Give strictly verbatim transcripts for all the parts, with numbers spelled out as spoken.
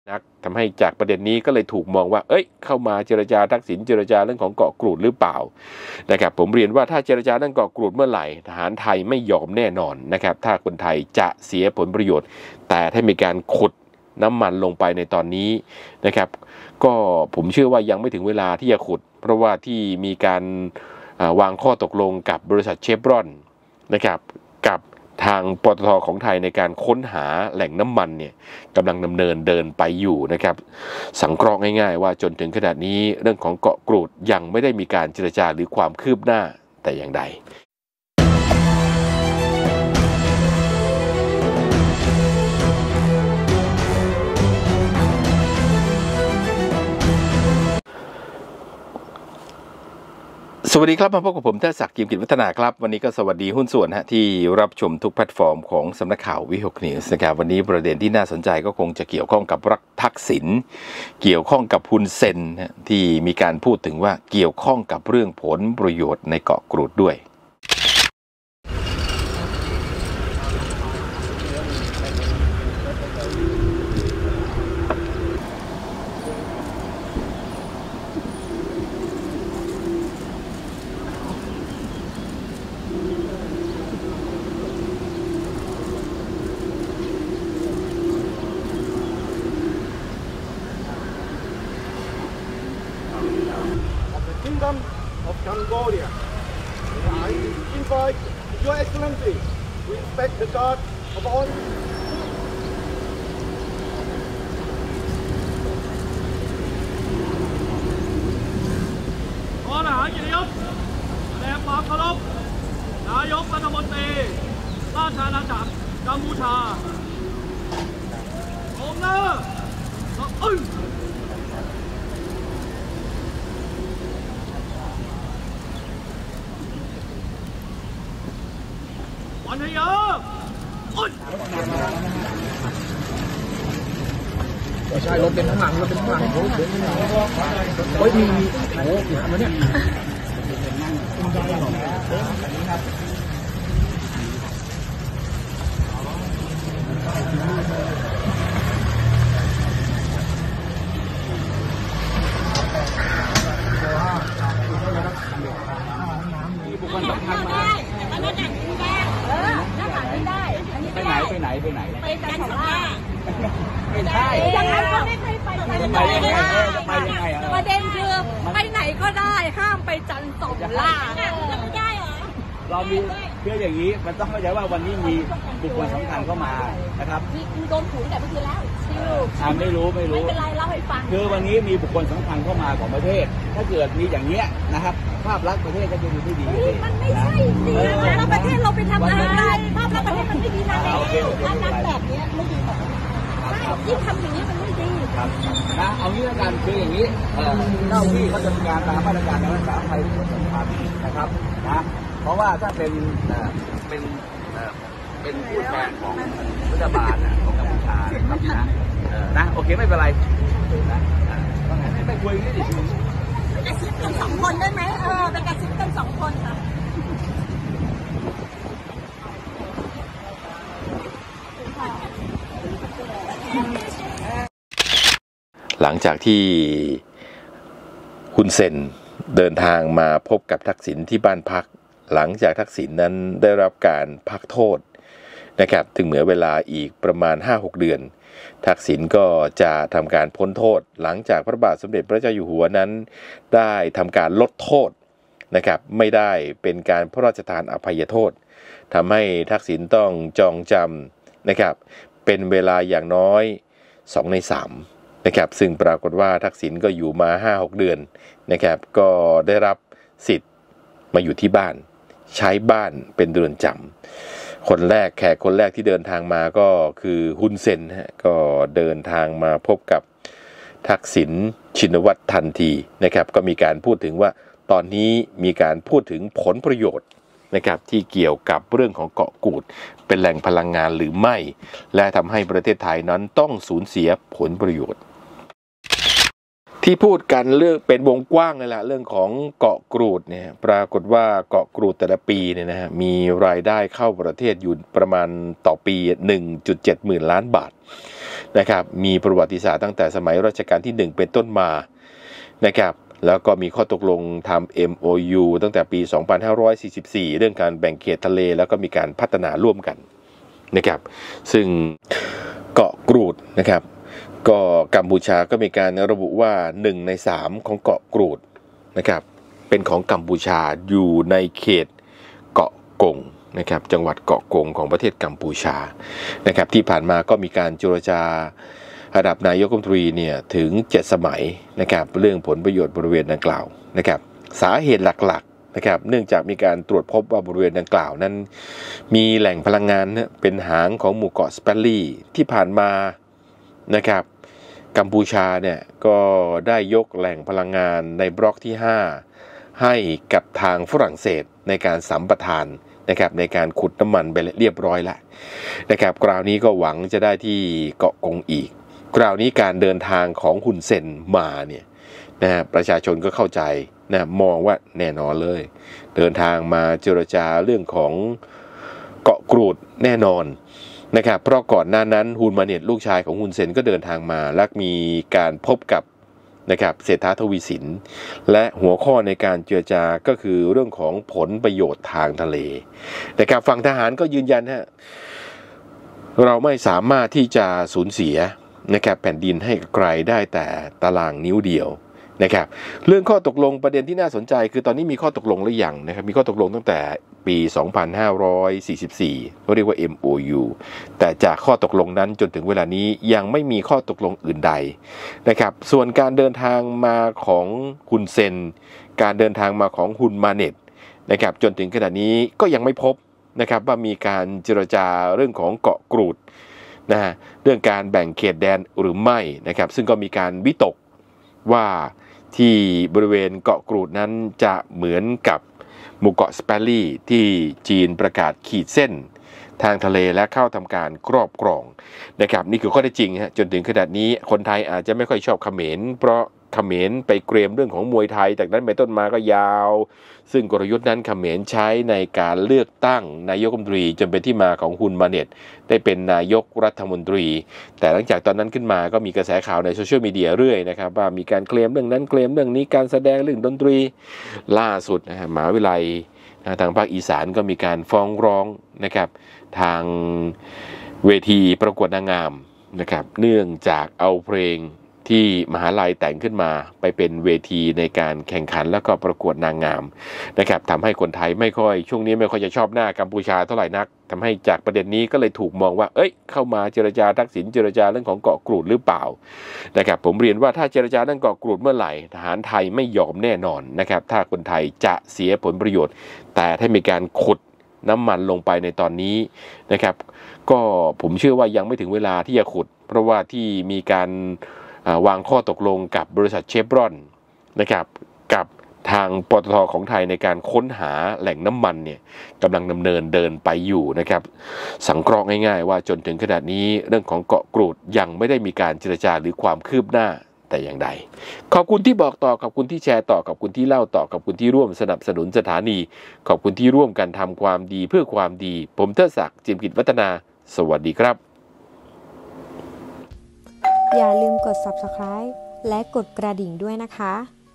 นักทำให้จากประเด็นนี้ก็เลยถูกมองว่าเอ้ยเข้ามาเจรจาทักษิณเจรจาเรื่องของเกาะกรูดหรือเปล่านะครับผมเรียนว่าถ้าเจรจาเรื่องเกาะกรูดเมื่อไหร่ทหารไทยไม่ยอมแน่นอนนะครับถ้าคนไทยจะเสียผลประโยชน์แต่ถ้ามีการขุดน้ำมันลงไปในตอนนี้นะครับก็ผมเชื่อว่ายังไม่ถึงเวลาที่จะขุดเพราะว่าที่มีการวางข้อตกลงกับบริษัทเชฟรอนนะครับกับทางปตท.ของไทยในการค้นหาแหล่งน้ำมันเนี่ยกำลังดำเนินเดินไปอยู่นะครับสังเคราะห์ง่ายๆว่าจนถึงขนาดนี้เรื่องของเกาะกรูดยังไม่ได้มีการเจรจาหรือความคืบหน้าแต่อย่างใดสวัสดีครับมาพบกับผมเทพศักดิ์ กิมกิจวัฒนาครับวันนี้ก็สวัสดีหุ้นส่วนฮะที่รับชมทุกแพลตฟอร์มของสำนักข่าววิหกนิวส์นะครับวันนี้ประเด็นที่น่าสนใจก็คงจะเกี่ยวข้องกับรักทักษิณเกี่ยวข้องกับฮุนเซนที่มีการพูดถึงว่าเกี่ยวข้องกับเรื่องผลประโยชน์ในเกาะกรูดด้วย Kingdom of Cambodia. I invite Your Excellency to inspect the guard of all. ขอทหารเกียรติยศแสดงความเคารพนายกรัฐมนตรีราชอาณาจักรกัมพูชาองค์หน้าเอ้ยวันนี้เยอะอุ้ยใช่รถเป็นข้างหลังรถเป็นข้างหลังโอ้ยโอ้ยมีโอ้ยมาเนี่ยบุคคลสำคัญมาไปไหนไปไหนไปไหนไปจันทร์ว่าไม่ใช่อย่างนั้นก็ไม่ให้ไปจันทร์ไม่ได้ประเด็นคือไปไหนก็ได้ห้ามไปจันทร์สองล่าไม่ได้เหรอเรามีเพื่ออย่างนี้มันต้องเข้าใจว่าวันนี้มีบุคคลสำคัญเข้ามานะครับมีโดนถูแต่เมื่อคืนแล้วอ่าไม่รู้ไม่รู้ไม่เป็นไรเล่าให้ฟังคือวันนี้มีบุคคลสำคัญเข้ามาของประเทศถ้าเกิดมีอย่างเนี้ยนะครับภาพลักษณ์ประเทศก็จะดูไม่ดีมันไม่ใช่ดีนะแล้วประเทศเราไปทำอะไรภาพลักษณ์ประเทศมันไม่ดีนะภาพลักษณ์แบบนี้ไม่ดีต่อยิ่งทำอย่างนี้มันไม่ดีครับนะเอางี้ละกันคืออย่างนี้เจ้าที่เขาจะมีการตามมาตรการในรักษาภัยผู้สำคัญนะครับนะเพราะว่าถ้าเป็นเป็นเป็นผู้แทนของรัฐบาลของกัมพูชาครับนะนะโอเคไม่เป็นไรนะไม่คุยกันดิกระซิบกันสองคนได้ไหมเออเป็นกระซิบกันสองคนค่ะหลังจากที่ฮุนเซนเดินทางมาพบกับทักษิณที่บ้านพักหลังจากทักษิณนั้นได้รับการพักโทษนะครับถึงเหลือเวลาอีกประมาณ ห้าหก เดือนทักษิณก็จะทำการพ้นโทษหลังจากพระบาทสมเด็จพระเจ้าอยู่หัวนั้นได้ทำการลดโทษนะครับไม่ได้เป็นการพระราชทานอภัยโทษทำให้ทักษิณต้องจองจำนะครับเป็นเวลาอย่างน้อยสองในสามนะครับซึ่งปรากฏว่าทักษิณก็อยู่มา ห้าหก เดือนนะครับก็ได้รับสิทธิ์มาอยู่ที่บ้านใช้บ้านเป็นเรือนจำคนแรกแขกคนแรกที่เดินทางมาก็คือฮุนเซนฮะก็เดินทางมาพบกับทักษิณชินวัตรทันทีนะครับก็มีการพูดถึงว่าตอนนี้มีการพูดถึงผลประโยชน์นะครับที่เกี่ยวกับเรื่องของเกาะกูดเป็นแหล่งพลังงานหรือไม่และทำให้ประเทศไทยนั้นต้องสูญเสียผลประโยชน์ที่พูดกันเรื่องเป็นวงกว้างเลยล่ะเรื่องของเกาะกรูดเนี่ยปรากฏว่าเกาะกรูดแต่ละปีเนี่ยนะฮะมีรายได้เข้าประเทศอยู่ประมาณต่อปี หนึ่งจุดเจ็ด หมื่นล้านบาทนะครับมีประวัติศาสตร์ตั้งแต่สมัยรัชกาลที่หนึ่งเป็นต้นมานะครับแล้วก็มีข้อตกลงทำ เอ็ม โอ ยู ตั้งแต่ปี สองพันห้าร้อยสี่สิบสี่ เรื่องการแบ่งเขตทะเลแล้วก็มีการพัฒนาร่วมกันนะครับซึ่งเกาะกรูดนะครับก็กัมพูชาก็มีการระบุว่าหนึ่งในสามของเกาะกรูดนะครับเป็นของกัมพูชาอยู่ในเขตเกาะกงนะครับจังหวัดเกาะกงของประเทศกัมพูชานะครับที่ผ่านมาก็มีการเจรจาระดับนายกรัฐมนตรีเนี่ยถึงเจ็ดสมัยนะครับเรื่องผลประโยชน์บริเวณดังกล่าวนะครับสาเหตุหลักๆนะครับเนื่องจากมีการตรวจพบว่าบริเวณดังกล่าวนั้นมีแหล่งพลังงานเป็นหางของหมู่เกาะสเปรลี่ที่ผ่านมานะครับกัมพูชาเนี่ยก็ได้ยกแหล่งพลังงานในบล็อกที่ห้าให้กับทางฝรั่งเศสในการสัมปทานนะครับในการขุดน้ำมันไปเรียบร้อยแล้วนะครับคราวนี้ก็หวังจะได้ที่เกาะกงอีกคราวนี้การเดินทางของฮุนเซนมาเนี่ยนะประชาชนก็เข้าใจนะมองว่าแน่นอนเลยเดินทางมาเจรจาเรื่องของเกาะกรูดแน่นอนนะครับเพราะก่อนหน้านั้นฮุนมาเน็ตลูกชายของฮุนเซนก็เดินทางมาและมีการพบกับนะครับเศรษฐาทวีสินและหัวข้อในการเจรจาก็คือเรื่องของผลประโยชน์ทางทะเลนะครับฝั่งทหารก็ยืนยันฮะเราไม่สามารถที่จะสูญเสียนะครับแผ่นดินให้กับใครได้แต่ตารางนิ้วเดียวนะครับเรื่องข้อตกลงประเด็นที่น่าสนใจคือตอนนี้มีข้อตกลงหรือยังนะครับมีข้อตกลงตั้งแต่ปี สองพันห้าร้อยสี่สิบสี่เขาเรียกว่า เอ็ม โอ ยู แต่จากข้อตกลงนั้นจนถึงเวลานี้ยังไม่มีข้อตกลงอื่นใดนะครับส่วนการเดินทางมาของฮุนเซนการเดินทางมาของฮุนมาเน็ตนะครับจนถึงขณะนี้ก็ยังไม่พบนะครับว่ามีการเจรจาเรื่องของเกาะกรูดนะฮะเรื่องการแบ่งเขตแดนหรือไม่นะครับซึ่งก็มีการวิตกว่าที่บริเวณเกาะกรูดนั้นจะเหมือนกับหมู่เกาะสเปรลี่ที่จีนประกาศขีดเส้นทางทะเลและเข้าทำการครอบครองนะครับนี่คือข้อเท็จจริงฮะจนถึงขนาดนี้คนไทยอาจจะไม่ค่อยชอบเขมรเพราะเขมรไปเกรียมเรื่องของมวยไทยจากนั้นไปต้นมาก็ยาวซึ่งกลยุทธ์นั้นเขมรใช้ในการเลือกตั้งนายกรัฐมนตรีจนเป็นที่มาของฮุนมาเน็ตได้เป็นนายกรัฐมนตรีแต่หลังจากตอนนั้นขึ้นมาก็มีกระแสข่าวในโซเชียลมีเดียเรื่อยนะครับว่ามีการเคลมเรื่องนั้นเคลมเรื่องนี้การแสดงเรื่องดนตรีล่าสุดนะฮะมหาวิทยาลัยทางภาคอีสานก็มีการฟ้องร้องนะครับทางเวทีประกวดนางงามนะครับเนื่องจากเอาเพลงที่มหาลัยแต่งขึ้นมาไปเป็นเวทีในการแข่งขันแล้วก็ประกวดนางงามนะครับทำให้คนไทยไม่ค่อยช่วงนี้ไม่ค่อยจะชอบหน้ากัมพูชาเท่าไหร่นักทำให้จากประเด็นนี้ก็เลยถูกมองว่าเอ้ยเข้ามาเจรจาทักษิณเจรจาเรื่องของเกาะกรูดหรือเปล่านะครับผมเรียนว่าถ้าเจรจาเรื่องเกาะกรูดเมื่อไหร่ทหารไทยไม่ยอมแน่นอนนะครับถ้าคนไทยจะเสียผลประโยชน์แต่ถ้ามีการขุดน้ำมันลงไปในตอนนี้นะครับก็ผมเชื่อว่ายังไม่ถึงเวลาที่จะขุดเพราะว่าที่มีการวางข้อตกลงกับบริษัทเชฟรอนนะครับกับทางปตท.ของไทยในการค้นหาแหล่งน้ำมันเนี่ยกำลังดำเนินเดินไปอยู่นะครับสังเคราะห์ง่ายๆว่าจนถึงขณะนี้เรื่องของเกาะกรูดยังไม่ได้มีการเจรจาหรือความคืบหน้าแต่อย่างใดขอบคุณที่บอกต่อขอบคุณที่แชร์ต่อขอบคุณที่เล่าต่อขอบคุณที่ร่วมสนับสนุนสถานีขอบคุณที่ร่วมกันทำความดีเพื่อความดีผมเทิดศักดิ์จิมกิจวัฒนาสวัสดีครับอย่าลืมกด ซับสไครบ์ และกดกระดิ่งด้วยนะคะ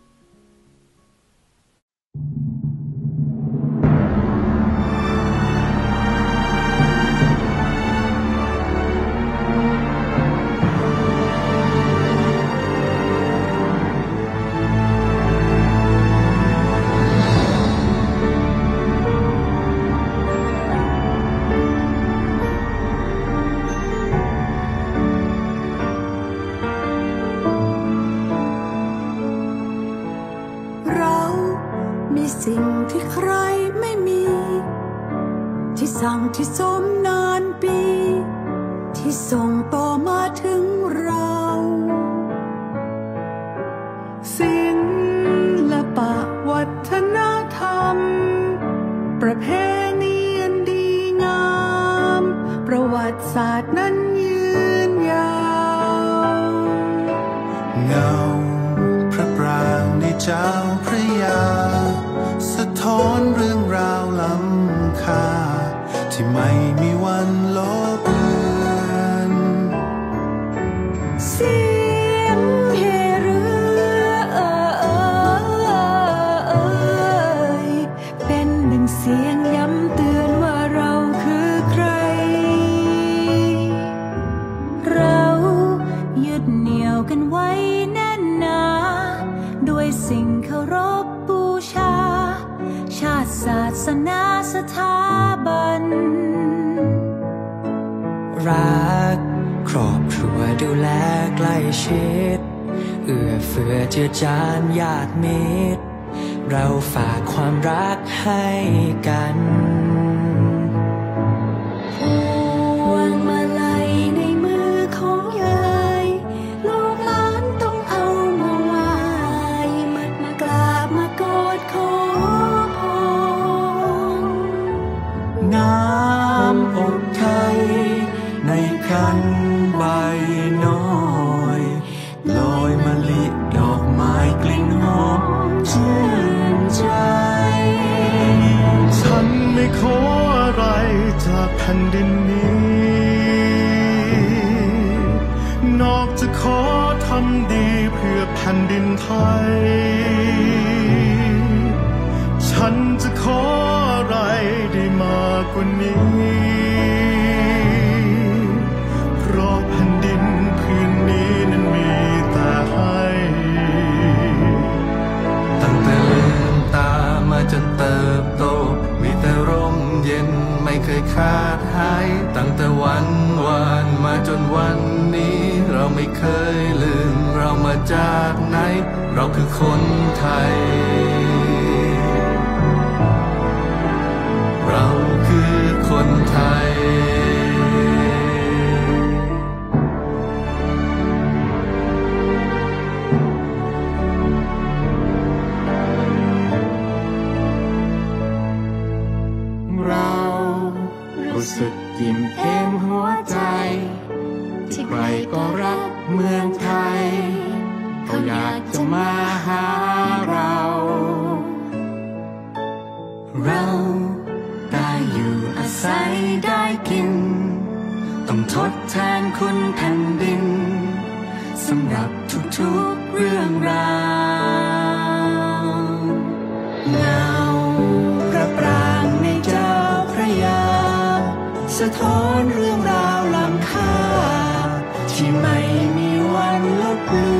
สิ่งที่ใครไม่มีที่สั่งที่สมนานปีที่ส่งต่อมาถึงเราศิลปะวัฒนธรรมประเพณีอันดีงามประวัติศาสตร์นั้นยืนยาวเงาจ้าพระยาสะท้อนเรื่องราวล้ำค่าที่ไม่มีวันลบเลือนเสียงเฮเรือเอ่ยเป็นหนึ่งเสียงย้ำเตือนว่าเราคือใครเรายึดเหนี่ยวกันไว้แน่นหนาด้วยสิ่งเคารพบูชาชาติศาสนาสถาบันรักครอบครัวดูแลใกล้ชิดเอื้อเฟื้อเจือจานญาติมิตรเราฝากความรักให้กันพวงมาลัยในมือของยายลูกหลานต้องเอามาไหว้มากราบมากอดขอพรน้ำอกไทยในคันใบน้อยลอยมะลิดอกไม้กลิ่นหอมชื่นใจฉันไม่ขออะไรจากแผ่นดินนี้นอกจากขอทำดีเพื่อแผ่นดินไทยฉันจะขออะไรได้มากกว่านี้เพราะแผ่นดินพื้นนี้นั้นมีแต่ให้ตั้งแต่ลืมตามาจนเติบโตมีแต่ร่มเย็นไม่เคยขาดหายตั้งแต่วันวานมาจนวันนี้เราไม่เคยลืมเรามาจากไหนเราคือคนไทยเราคือคนไทยเรารู้สึกอิ่มเอมหัวใจที่ใครก็รักเมืองไทยเขาอยากจะมาหาเราเราได้อยู่อาศัยได้กินต้องทดแทนคุณแผ่นดินสำหรับทุกๆเรื่องราวเงาพระปรางในเจ้าพระยาสะท้อนเรื่องราวล้ำค่าที่ไม่มีวันลบเลื